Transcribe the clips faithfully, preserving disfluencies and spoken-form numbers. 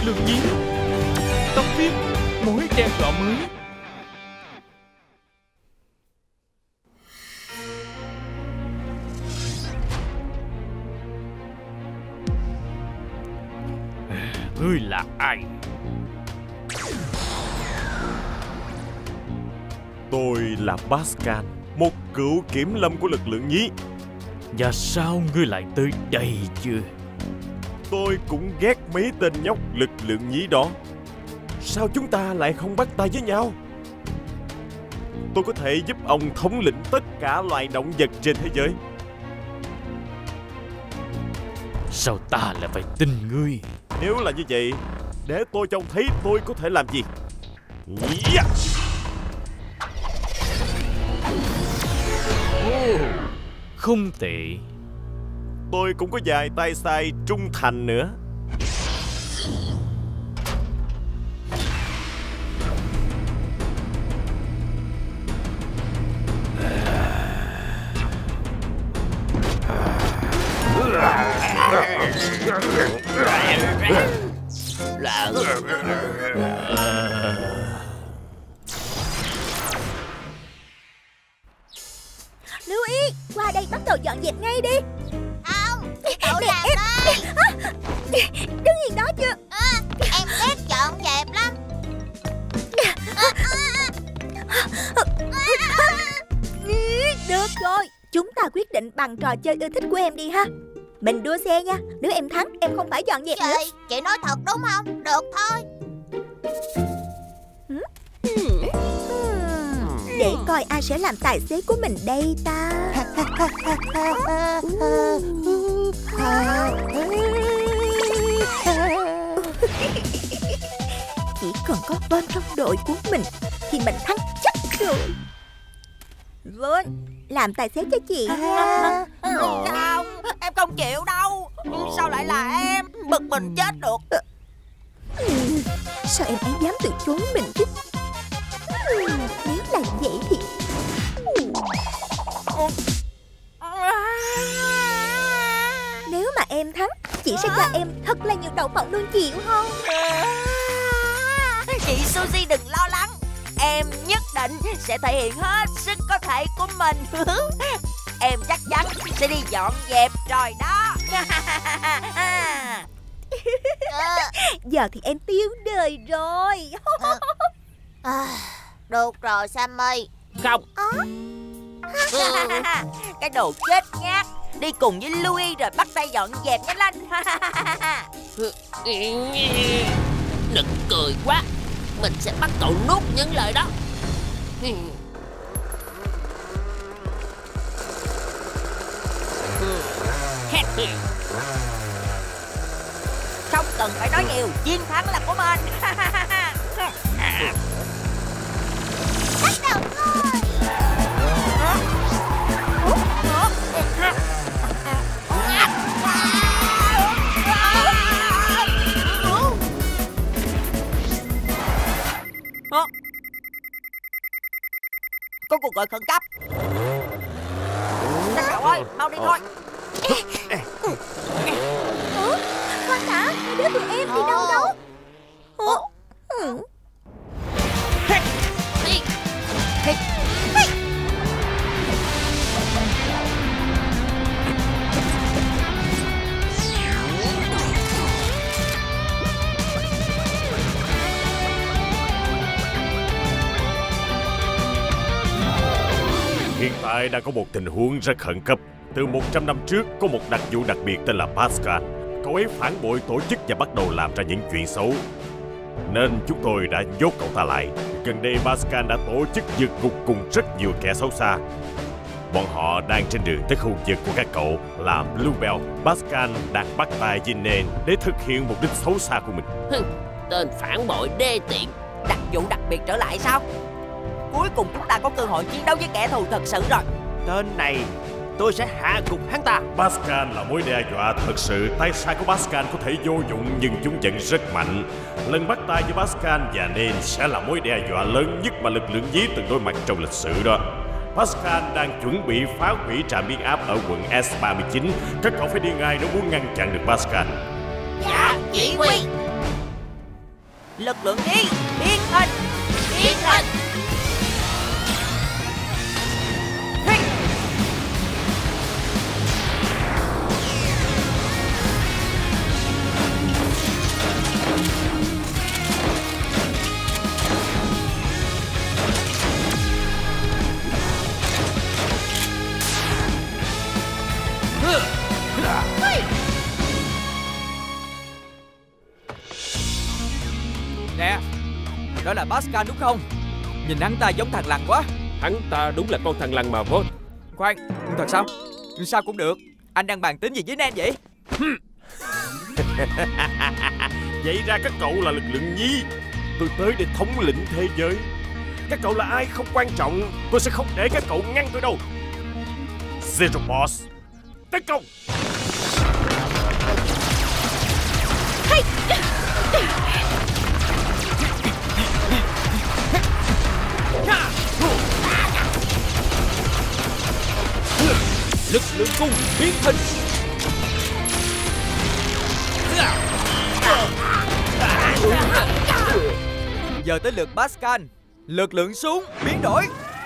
lượng nhí. Tóc viết mối đe dọa mới. Ngươi là ai? Tôi là Pascal, một cựu kiểm lâm của lực lượng nhí. Và sao ngươi lại tới đây chưa? Tôi cũng ghét mấy tên nhóc lực lượng nhí đó. Sao chúng ta lại không bắt tay với nhau? Tôi có thể giúp ông thống lĩnh tất cả loài động vật trên thế giới. Sao ta lại phải tin ngươi? Nếu là như vậy, để tôi cho ông thấy tôi có thể làm gì. Yeah. Oh, không tệ. Tôi cũng có vài tay sai trung thành nữa. Lưu Ý, qua đây bắt đầu dọn dẹp ngay đi. Không, cậu làm đi. Đứng yên đó chưa? À, em ghét dọn dẹp lắm. Được rồi, chúng ta quyết định bằng trò chơi ưa thích của em đi ha. Mình đua xe nha. Nếu em thắng, em không phải dọn dẹp nữa. Chị, chị nói thật đúng không? Được thôi. Để coi ai sẽ làm tài xế của mình đây ta. Chỉ cần có Vân trong đội của mình thì mình thắng chắc rồi. Vân, làm tài xế cho chị nha. Không, em không chịu đâu. Sao lại là em? Bực mình chết được. Sao em ấy dám từ chối mình chứ? Nếu là vậy thì nếu mà em thắng, chị sẽ cho em thật là nhiều đậu phộng luôn, chịu không? Chị Suzy đừng lo lắng. Em nhất định sẽ thể hiện hết sức có thể của mình. Em chắc chắn sẽ đi dọn dẹp rồi đó. Giờ thì em tiêu đời rồi. À, được rồi Sammy. Không. Cái đồ chết nhát. Đi cùng với Louis rồi bắt tay dọn dẹp nhanh lên. Đừng cười quá. Mình sẽ bắt cậu nuốt những lời đó. Không cần phải nói nhiều, chiến thắng là của mình. Bắt đầu thôi. Có cuộc gọi khẩn cấp. Các cậu ơi, mau đi thôi. Ủa, Con hả? Hai đứa tụi em đi đâu đâu? Ủa? Ừ. Hiện tại đang có một tình huống rất khẩn cấp. Từ một trăm năm trước có một đặc vụ đặc biệt tên là Pascal. Cậu ấy phản bội tổ chức và bắt đầu làm ra những chuyện xấu, nên chúng tôi đã nhốt cậu ta lại. Gần đây Pascal đã tổ chức vượt ngục cùng rất nhiều kẻ xấu xa. Bọn họ đang trên đường tới khu vực của các cậu làm Bluebell. Pascal đang bắt tay với Nen để thực hiện mục đích xấu xa của mình. Tên phản bội đê tiện. Đặc vụ đặc biệt trở lại sao? Cuối cùng chúng ta có cơ hội chiến đấu với kẻ thù thật sự rồi. Tên này tôi sẽ hạ gục hắn ta. Pascal là mối đe dọa thật sự. Tay sai của Pascal có thể vô dụng nhưng chúng vẫn rất mạnh. Lần bắt tay với Pascal và Nen sẽ là mối đe dọa lớn nhất mà lực lượng nhí từng đối mặt trong lịch sử đó. Pascal đang chuẩn bị phá hủy trạm biến áp ở quận S ba mươi chín. Các cậu phải đi ngay nếu muốn ngăn chặn được Pascal. Dạ, chỉ huy. Lực lượng đi, biến hình. Biến hình. Nè, đó là Pascal đúng không? Nhìn hắn ta giống thằng lằn quá. Hắn ta đúng là con thằng lằn mà Volt. Khoan, thật sao? Sao cũng được. Anh đang bàn tính gì với Nen vậy? Vậy ra các cậu là lực lượng nhi. Tôi tới để thống lĩnh thế giới. Các cậu là ai không quan trọng. Tôi sẽ không để các cậu ngăn tôi đâu. Zero Boss, tấn công. Lực lượng cung biến hình. Giờ tới lượt Pascal. Lực lượng súng biến đổi.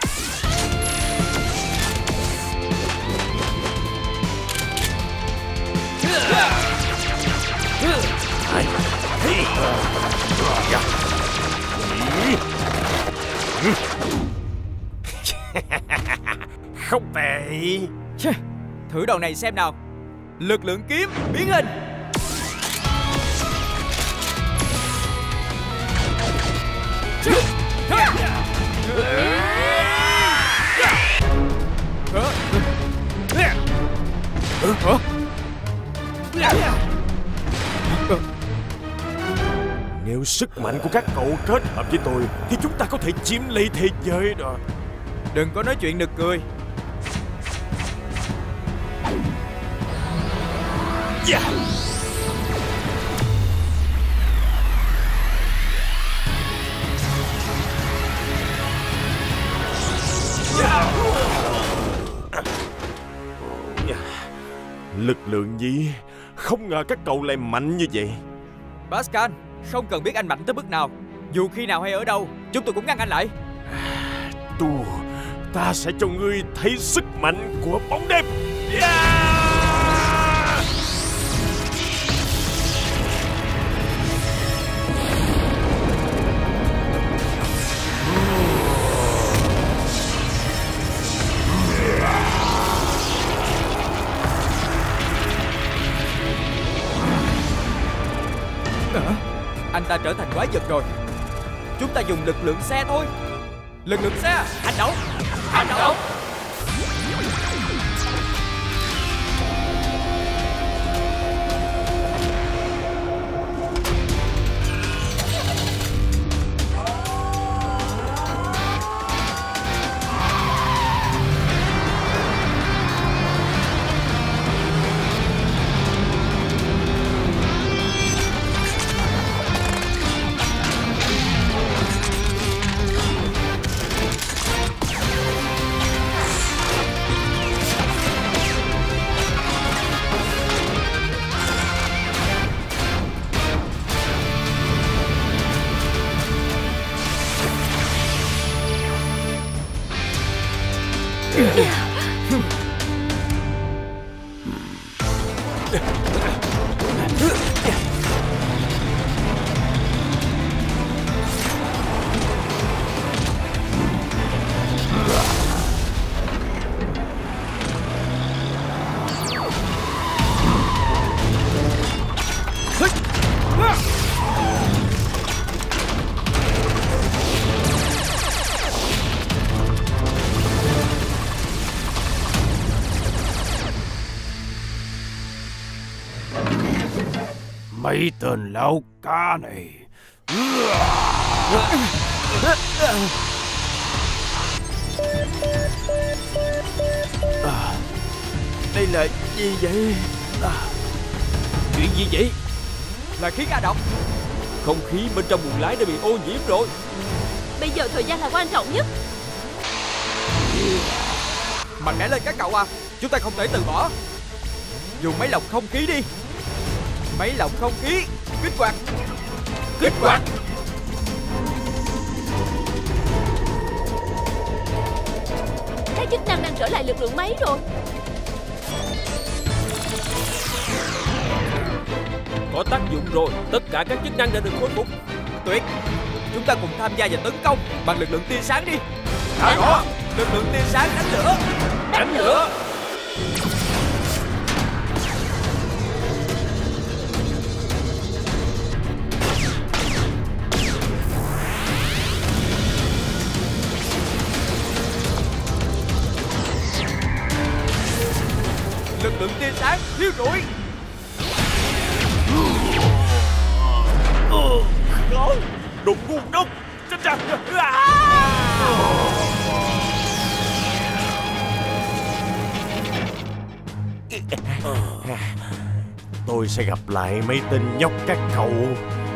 Không tệ. Thử đầu này xem nào. Lực lượng kiếm biến hình. Nếu sức mạnh của các cậu kết hợp với tôi thì chúng ta có thể chiếm lấy thế giới đó. Đừng có nói chuyện nực cười. Yeah. Lực lượng gì? Không ngờ các cậu lại mạnh như vậy. Pascal, không cần biết anh mạnh tới mức nào. Dù khi nào hay ở đâu, chúng tôi cũng ngăn anh lại. Tu, ta sẽ cho ngươi thấy sức mạnh của bóng đêm. Yeah! Anh ta trở thành quái vật rồi. Chúng ta dùng lực lượng xe thôi. Lực lượng xe, hành động. Hành động. Mấy tên lão cá này. À, đây là gì vậy? À, chuyện gì vậy? Là khí ga độc. Không khí bên trong buồng lái đã bị ô nhiễm rồi. Bây giờ thời gian là quan trọng nhất. Mạnh mẽ lên các cậu à. Chúng ta không thể từ bỏ. Dùng máy lọc không khí đi. Máy lọc không khí. Kích hoạt. Kích hoạt. các chức năng đang trở lại lực lượng máy rồi. Có tác dụng rồi, tất cả các chức năng đã được khôi phục. Tuyệt, chúng ta cùng tham gia và tấn công bằng lực lượng tia sáng đi. Đã rõ. Lực lượng tia sáng đánh lửa. Đánh lửa. Lực lượng tia sáng thiêu rụi. Đồ ngu ngốc. Chết cha. Tôi sẽ gặp lại mấy tên nhóc các cậu